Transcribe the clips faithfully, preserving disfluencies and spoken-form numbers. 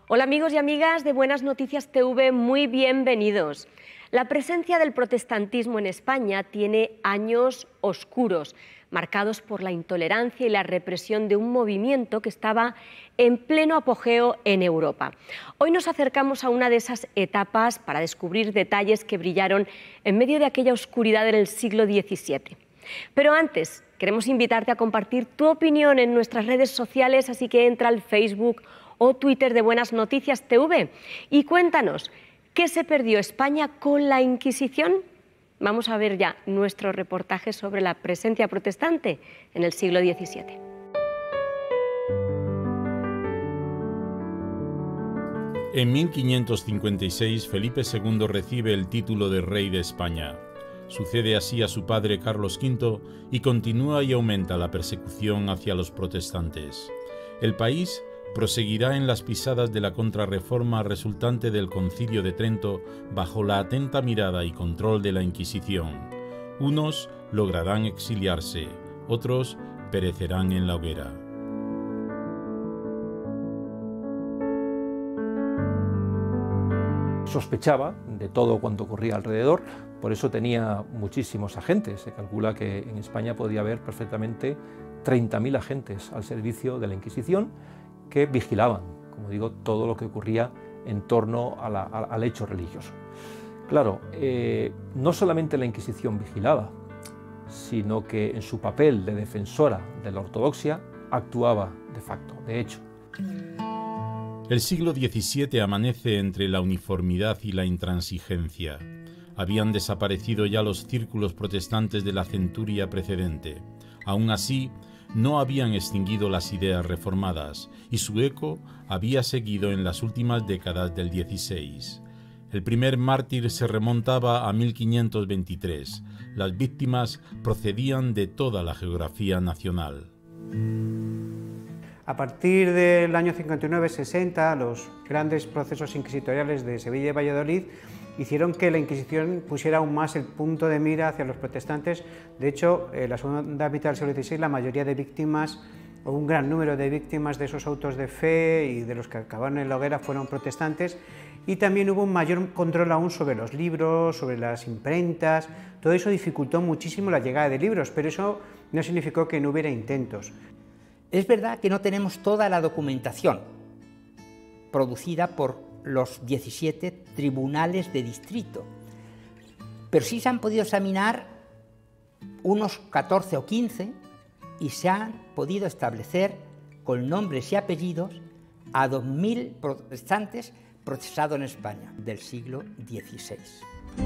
Hola amigos y amigas de Buenas Noticias T V, muy bienvenidos. La presencia del protestantismo en España tiene años oscuros, marcados por la intolerancia y la represión de un movimiento que estaba en pleno apogeo en Europa. Hoy nos acercamos a una de esas etapas para descubrir detalles que brillaron en medio de aquella oscuridad del siglo diecisiete. Pero antes, queremos invitarte a compartir tu opinión en nuestras redes sociales, así que entra al Facebook o Twitter de Buenas Noticias T V y cuéntanos, ¿qué se perdió España con la Inquisición? Vamos a ver ya nuestro reportaje sobre la presencia protestante en el siglo diecisiete. En mil quinientos cincuenta y seis, Felipe segundo recibe el título de rey de España. Sucede así a su padre Carlos quinto y continúa y aumenta la persecución hacia los protestantes. El país proseguirá en las pisadas de la contrarreforma resultante del Concilio de Trento bajo la atenta mirada y control de la Inquisición. Unos lograrán exiliarse, otros perecerán en la hoguera. Sospechaba de todo cuanto ocurría alrededor, por eso tenía muchísimos agentes. Se calcula que en España podía haber perfectamente treinta mil agentes al servicio de la Inquisición que vigilaban, como digo, todo lo que ocurría en torno a la, a, al hecho religioso. Claro, eh, no solamente la Inquisición vigilaba, sino que en su papel de defensora de la ortodoxia actuaba de facto, de hecho. El siglo diecisiete amanece entre la uniformidad y la intransigencia. Habían desaparecido ya los círculos protestantes de la centuria precedente. Aún así, no habían extinguido las ideas reformadas y su eco había seguido en las últimas décadas del dieciséis. El primer mártir se remontaba a mil quinientos veintitrés. Las víctimas procedían de toda la geografía nacional. A partir del año cincuenta y nueve sesenta, los grandes procesos inquisitoriales de Sevilla y Valladolid hicieron que la Inquisición pusiera aún más el punto de mira hacia los protestantes. De hecho, en la segunda mitad del siglo dieciséis, la mayoría de víctimas, o un gran número de víctimas de esos autos de fe y de los que acabaron en la hoguera fueron protestantes, y también hubo un mayor control aún sobre los libros, sobre las imprentas. Todo eso dificultó muchísimo la llegada de libros, pero eso no significó que no hubiera intentos. Es verdad que no tenemos toda la documentación producida por los diecisiete tribunales de distrito, pero sí se han podido examinar unos catorce o quince y se han podido establecer con nombres y apellidos a dos mil protestantes procesados en España del siglo dieciséis.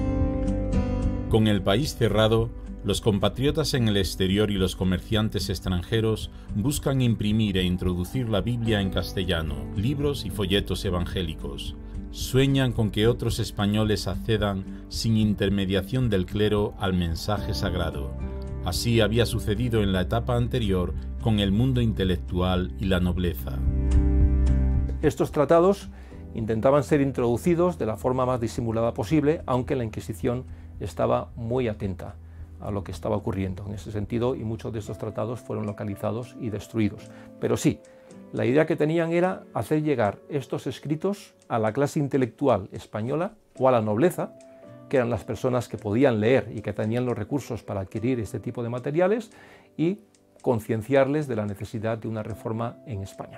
Con el país cerrado, los compatriotas en el exterior y los comerciantes extranjeros buscan imprimir e introducir la Biblia en castellano, libros y folletos evangélicos. Sueñan con que otros españoles accedan sin intermediación del clero al mensaje sagrado. Así había sucedido en la etapa anterior con el mundo intelectual y la nobleza. Estos tratados intentaban ser introducidos de la forma más disimulada posible, aunque la Inquisición estaba muy atenta a lo que estaba ocurriendo en ese sentido, y muchos de estos tratados fueron localizados y destruidos. Pero sí, la idea que tenían era hacer llegar estos escritos a la clase intelectual española o a la nobleza, que eran las personas que podían leer y que tenían los recursos para adquirir este tipo de materiales, y concienciarles de la necesidad de una reforma en España.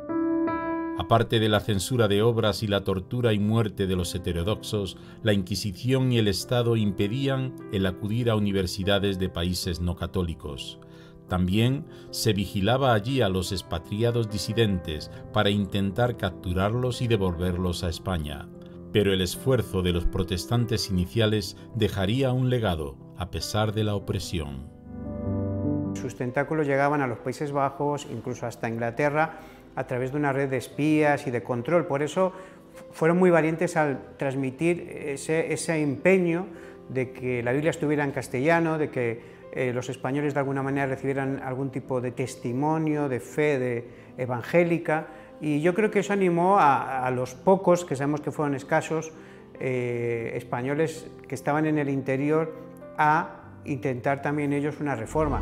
Aparte de la censura de obras y la tortura y muerte de los heterodoxos, la Inquisición y el Estado impedían el acudir a universidades de países no católicos. También se vigilaba allí a los expatriados disidentes para intentar capturarlos y devolverlos a España. Pero el esfuerzo de los protestantes iniciales dejaría un legado, a pesar de la opresión. Sus tentáculos llegaban a los Países Bajos, incluso hasta Inglaterra, a través de una red de espías y de control. Por eso fueron muy valientes al transmitir ese, ese empeño de que la Biblia estuviera en castellano, de que eh, los españoles de alguna manera recibieran algún tipo de testimonio, de fe de, evangélica, y yo creo que eso animó a, a los pocos, que sabemos que fueron escasos, eh, españoles que estaban en el interior, a intentar también ellos una reforma.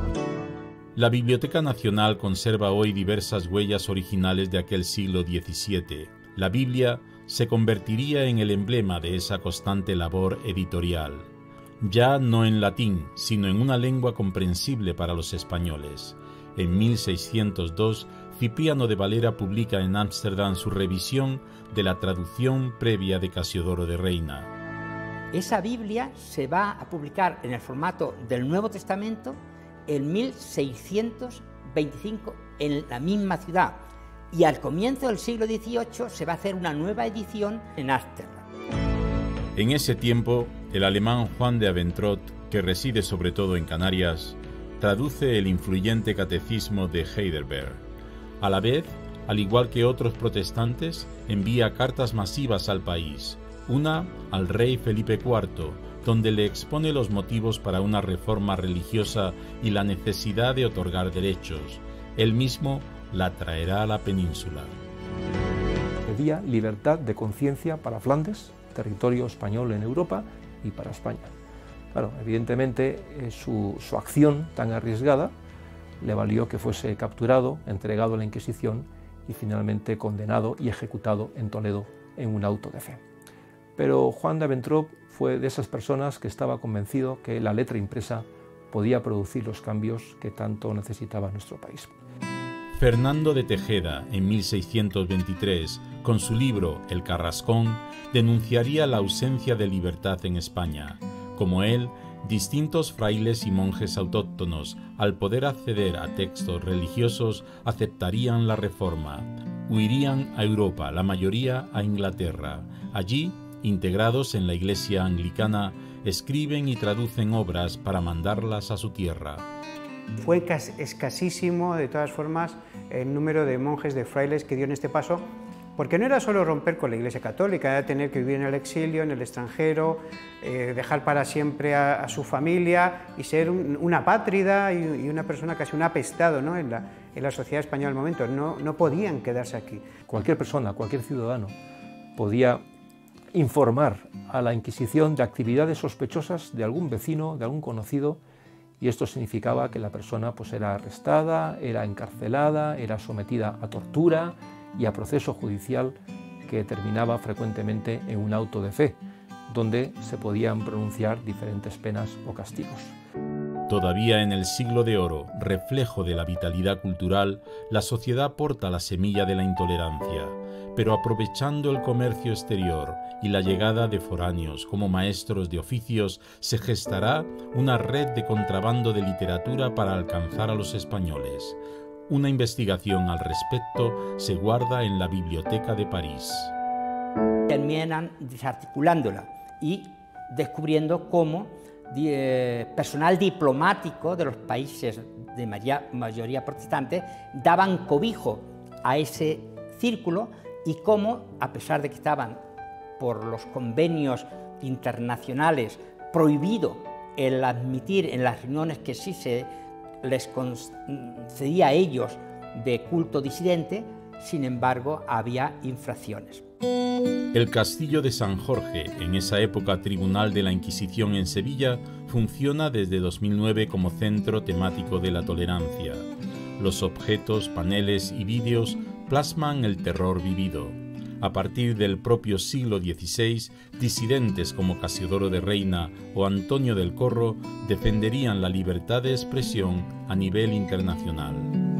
La Biblioteca Nacional conserva hoy diversas huellas originales de aquel siglo diecisiete. La Biblia se convertiría en el emblema de esa constante labor editorial, ya no en latín, sino en una lengua comprensible para los españoles. En mil seiscientos dos, Cipriano de Valera publica en Ámsterdam su revisión de la traducción previa de Casiodoro de Reina. Esa Biblia se va a publicar en el formato del Nuevo Testamento en mil seiscientos veinticinco en la misma ciudad, y al comienzo del siglo dieciocho se va a hacer una nueva edición en Ámsterdam. En ese tiempo, el alemán Juan de Aventrot, que reside sobre todo en Canarias, traduce el influyente catecismo de Heidelberg. A la vez, al igual que otros protestantes, envía cartas masivas al país, una al rey Felipe cuarto, donde le expone los motivos para una reforma religiosa y la necesidad de otorgar derechos. Él mismo la traerá a la península. Pedía libertad de conciencia para Flandes, territorio español en Europa, y para España. Claro, evidentemente eh, su, su acción tan arriesgada le valió que fuese capturado, entregado a la Inquisición y finalmente condenado y ejecutado en Toledo en un auto de fe. Pero Juan de Aventrop fue de esas personas que estaba convencido que la letra impresa podía producir los cambios que tanto necesitaba nuestro país. Fernando de Tejeda, en mil seiscientos veintitrés, con su libro El Carrascón, denunciaría la ausencia de libertad en España. Como él, distintos frailes y monjes autóctonos, al poder acceder a textos religiosos, aceptarían la reforma. Huirían a Europa, la mayoría a Inglaterra. Allí, integrados en la Iglesia anglicana, escriben y traducen obras para mandarlas a su tierra. Fue escasísimo, de todas formas, el número de monjes, de frailes que dio en este paso, porque no era solo romper con la Iglesia Católica, era tener que vivir en el exilio, en el extranjero, eh, dejar para siempre a, a su familia y ser un, una apátrida y, y una persona casi un apestado, ¿no?, en, la, en la sociedad española al momento. No, no podían quedarse aquí. Cualquier persona, cualquier ciudadano podía informar a la Inquisición de actividades sospechosas de algún vecino, de algún conocido, y esto significaba que la persona pues, era arrestada, era encarcelada, era sometida a tortura y a proceso judicial que terminaba frecuentemente en un auto de fe, donde se podían pronunciar diferentes penas o castigos. Todavía en el siglo de oro, reflejo de la vitalidad cultural, la sociedad porta la semilla de la intolerancia, pero aprovechando el comercio exterior y la llegada de foráneos como maestros de oficios, se gestará una red de contrabando de literatura para alcanzar a los españoles. Una investigación al respecto se guarda en la Biblioteca de París. Terminan desarticulándola y descubriendo cómo eh, personal diplomático de los países de mayoría, mayoría protestante daban cobijo a ese círculo y cómo, a pesar de que estaban por los convenios internacionales prohibido el admitir en las reuniones que sí se les concedía a ellos de culto disidente, sin embargo había infracciones. El Castillo de San Jorge, en esa época tribunal de la Inquisición en Sevilla, funciona desde dos mil nueve como centro temático de la tolerancia. Los objetos, paneles y vídeos plasman el terror vivido. A partir del propio siglo dieciséis, disidentes como Casiodoro de Reina o Antonio del Corro defenderían la libertad de expresión a nivel internacional.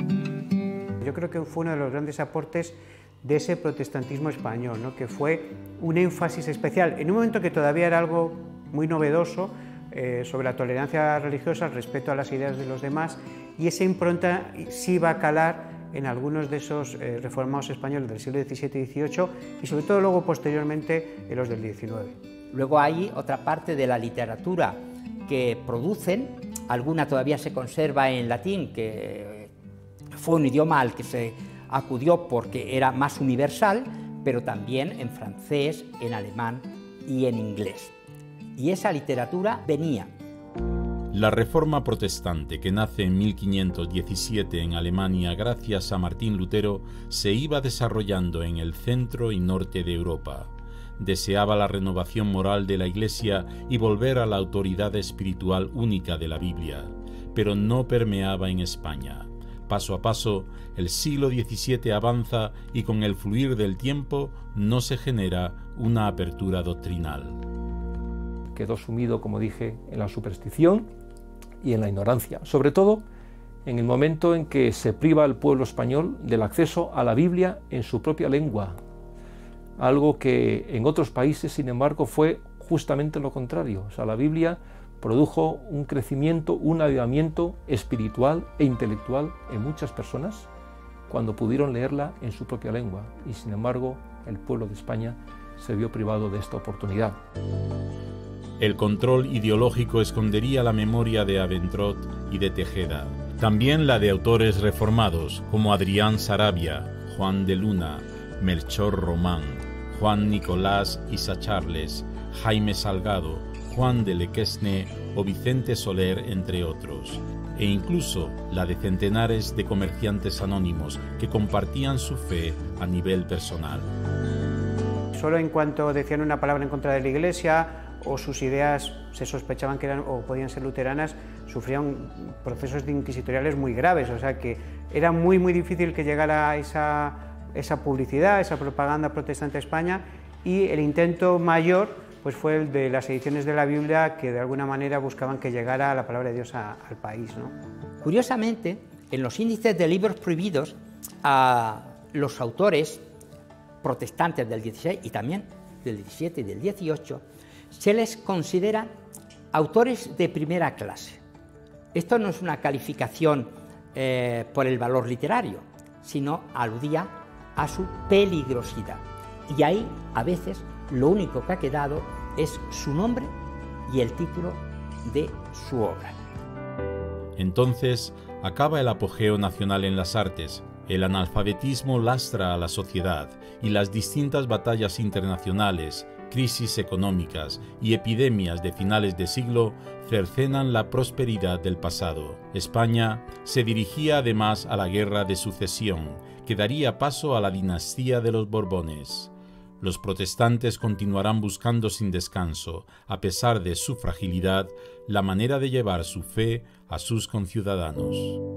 Yo creo que fue uno de los grandes aportes de ese protestantismo español, ¿no?, que fue un énfasis especial, en un momento que todavía era algo muy novedoso, eh, sobre la tolerancia religiosa, el respeto a las ideas de los demás, y esa impronta sí va a calar en algunos de esos eh, reformados españoles del siglo diecisiete y dieciocho y sobre todo luego posteriormente en los del diecinueve. Luego hay otra parte de la literatura que producen, alguna todavía se conserva en latín, que fue un idioma al que se acudió porque era más universal, pero también en francés, en alemán y en inglés. Y esa literatura venía. La Reforma Protestante, que nace en mil quinientos diecisiete en Alemania gracias a Martín Lutero, se iba desarrollando en el centro y norte de Europa. Deseaba la renovación moral de la Iglesia y volver a la autoridad espiritual única de la Biblia, pero no permeaba en España. Paso a paso, el siglo diecisiete avanza y con el fluir del tiempo no se genera una apertura doctrinal. Quedó sumido, como dije, en la superstición y en la ignorancia, sobre todo en el momento en que se priva al pueblo español del acceso a la Biblia en su propia lengua, algo que en otros países, sin embargo, fue justamente lo contrario. O sea, la Biblia produjo un crecimiento, un avivamiento espiritual e intelectual en muchas personas cuando pudieron leerla en su propia lengua, y sin embargo el pueblo de España se vio privado de esta oportunidad. El control ideológico escondería la memoria de Aventrot y de Tejeda, también la de autores reformados como Adrián Sarabia, Juan de Luna, Melchor Román, Juan Nicolás Isa Charles, Jaime Salgado, Juan de Lequesne o Vicente Soler, entre otros, e incluso la de centenares de comerciantes anónimos que compartían su fe a nivel personal. Solo en cuanto decían una palabra en contra de la Iglesia o sus ideas se sospechaban que eran o podían ser luteranas, sufrían procesos inquisitoriales muy graves, o sea que era muy muy difícil que llegara esa, esa publicidad, esa propaganda protestante a España, y el intento mayor pues fue el de las ediciones de la Biblia, que de alguna manera buscaban que llegara la palabra de Dios a, al país, ¿no? Curiosamente, en los índices de libros prohibidos, a los autores protestantes del dieciséis y también del diecisiete y del dieciocho, se les considera autores de primera clase. Esto no es una calificación eh, por el valor literario, sino aludía a su peligrosidad. Y ahí, a veces, lo único que ha quedado es su nombre y el título de su obra. Entonces acaba el apogeo nacional en las artes, el analfabetismo lastra a la sociedad y las distintas batallas internacionales, crisis económicas y epidemias de finales de siglo cercenan la prosperidad del pasado. España se dirigía además a la Guerra de Sucesión, que daría paso a la dinastía de los Borbones. Los protestantes continuarán buscando sin descanso, a pesar de su fragilidad, la manera de llevar su fe a sus conciudadanos.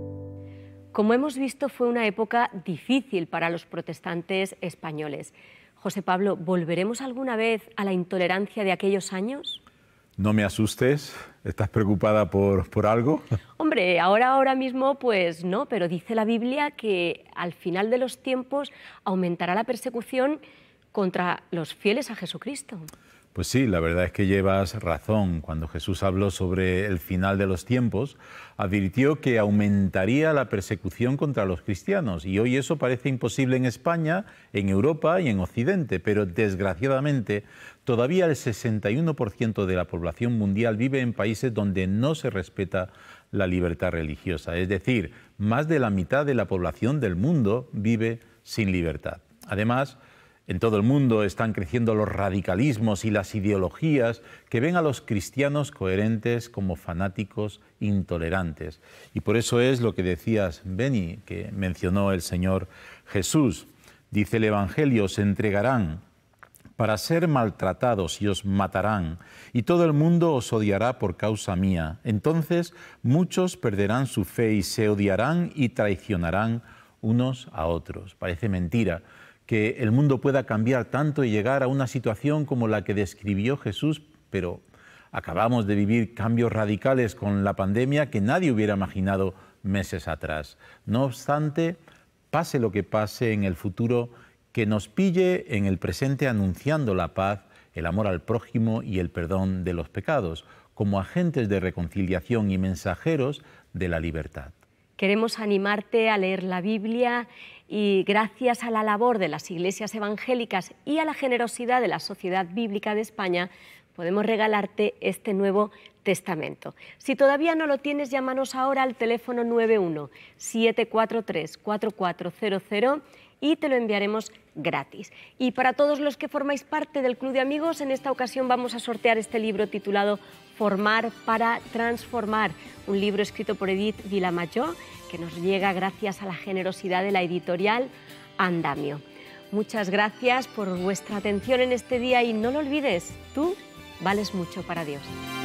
Como hemos visto, fue una época difícil para los protestantes españoles. José Pablo, ¿volveremos alguna vez a la intolerancia de aquellos años? No me asustes, ¿estás preocupada por, por algo? Hombre, ahora, ahora mismo pues no, pero dice la Biblia que al final de los tiempos aumentará la persecución contra los fieles a Jesucristo. Pues sí, la verdad es que llevas razón. Cuando Jesús habló sobre el final de los tiempos, advirtió que aumentaría la persecución contra los cristianos. Y hoy eso parece imposible en España, en Europa y en Occidente. Pero desgraciadamente, todavía el sesenta y uno por ciento de la población mundial vive en países donde no se respeta la libertad religiosa. Es decir, más de la mitad de la población del mundo vive sin libertad. Además, en todo el mundo están creciendo los radicalismos y las ideologías que ven a los cristianos coherentes como fanáticos intolerantes. Y por eso es lo que decías, Beni, que mencionó el Señor Jesús. Dice el Evangelio: os entregarán para ser maltratados y os matarán, y todo el mundo os odiará por causa mía. Entonces muchos perderán su fe y se odiarán y traicionarán unos a otros. Parece mentira que el mundo pueda cambiar tanto y llegar a una situación como la que describió Jesús, pero acabamos de vivir cambios radicales con la pandemia que nadie hubiera imaginado meses atrás. No obstante, pase lo que pase en el futuro, que nos pille en el presente anunciando la paz, el amor al prójimo y el perdón de los pecados, como agentes de reconciliación y mensajeros de la libertad. Queremos animarte a leer la Biblia y, gracias a la labor de las iglesias evangélicas y a la generosidad de la Sociedad Bíblica de España, podemos regalarte este Nuevo Testamento. Si todavía no lo tienes, llámanos ahora al teléfono nueve uno siete cuatro tres cuatro cuatro cero cero y te lo enviaremos gratis. Y para todos los que formáis parte del Club de Amigos, en esta ocasión vamos a sortear este libro titulado Formar para Transformar, un libro escrito por Edith Vilamayó, que nos llega gracias a la generosidad de la editorial Andamio. Muchas gracias por vuestra atención en este día y no lo olvides, tú vales mucho para Dios.